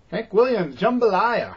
Hank Williams, Jambalaya.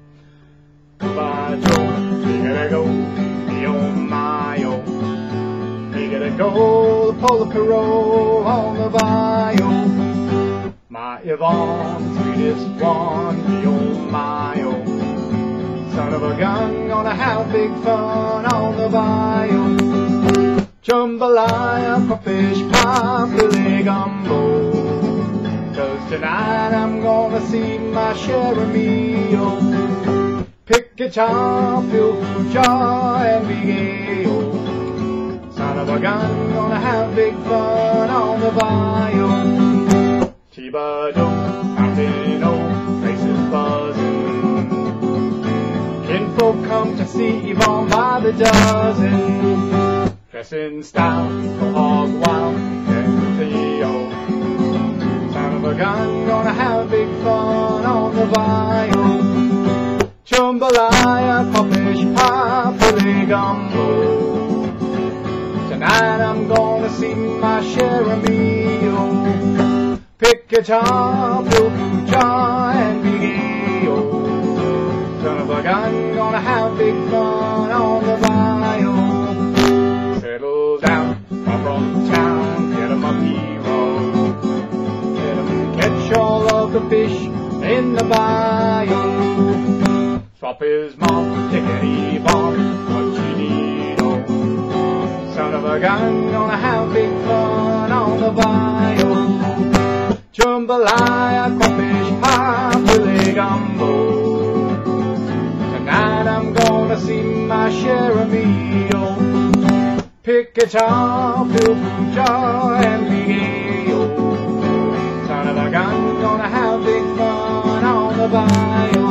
By Joe, we gotta go, oh my oh. We gotta go, the Polar Parole on the bayou. My Yvonne, the sweetest one, oh my oh. Son of a gun, gonna have big fun on the bayou. Jambalaya, crawfish pie, Billy Gumbo. 'Cause tonight I'm gonna see my share of meal. Pick guitar, fill food jar, and be gay, oh. Son of a gun, gonna have big fun on the bayou. Chiba-do, Mountain O, places buzzing. Kinfolk come to see Yvonne by the dozen. Dress in style, go hog wild, and Theo. Son of a gun, gonna have big fun on the bayou. Jambalaya, crawfish pie, Billy Gumbo. Tonight I'm gonna see my share of meal. Pick guitar, fill food jar, and be gay, oh. Son of a gun, gonna have big fun on the bayou. Settle down, far from town, get 'em up hero. Let 'em catch all of the fish in the bayou. Swap his mom, take an Yvonne, what you need, oh. Son of a gun, gonna have big fun on the bayou. Jambalaya, crawfish pie, Billy Gumbo. Tonight I'm gonna see my share of meal. Pick guitar, fill food jar, and be gay, oh. Son of a gun, gonna have big fun on the bayou.